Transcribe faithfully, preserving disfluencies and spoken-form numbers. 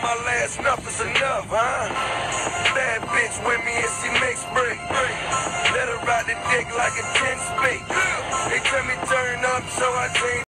my last enough is enough, huh? Bad bitch with me and she makes break. Let her ride the dick like a ten speed. They tell me turn up, so I change.